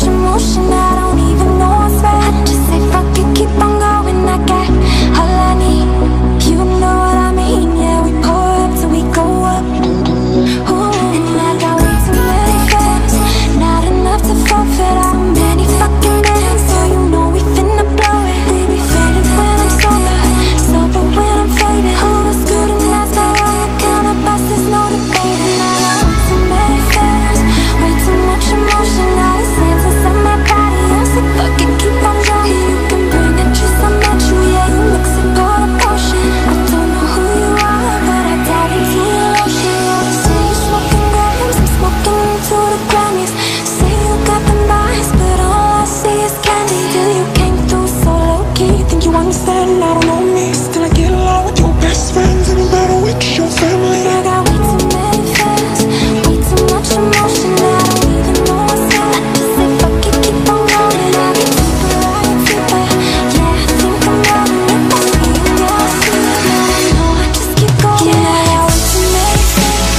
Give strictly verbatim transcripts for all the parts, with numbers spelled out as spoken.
emotion, I don't even know what's right. Just say fuck it, keep on going, I got all I need. You know what I mean, yeah, we pour up till we go up. Ooh, and I got way too many fans, not enough to forfeit how many fucking bands. So you know we finna blow it. We be faded when I'm sober, sober when I'm faded. Who was good and that's my right, count of us, there's no debate. And I got way too many fans, way too much emotion, all the sands inside my body. I'm sick, fuck it, keep on going. You can bring it, just I met you, yeah, you mix it, got a potion. I don't know who you are, but I dive into your ocean. Yeah, you say you smoking grams, I'm smoking into the Grammys. Say you got the nice, but all I see is candy. Still you came through so low-key, think you understand, I don't know me. Still I get along with your best friends, and no matter which your family. I got way too many fans, way too much emotion, I don't even know what's up. I just say fuck it, keep on going. I get deeper, I get deeper, yeah, I think I'm loving it. I see you, yeah, I see you, yeah, I know I just keep going. Yeah, I got way too many fans,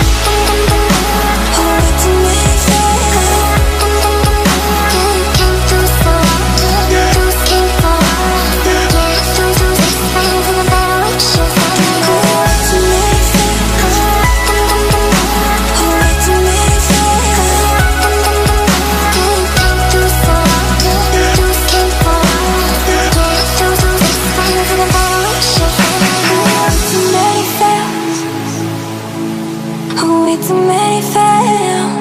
oh, way too many fans. You came through so good, those came for all. Yeah, those who take signs and no matter which your family. I got way too many fans, oh, way too many fans. You came through so good, those came for all. Yeah, those who take signs and no matter which your family. I got way too many fans, oh, way too many fans.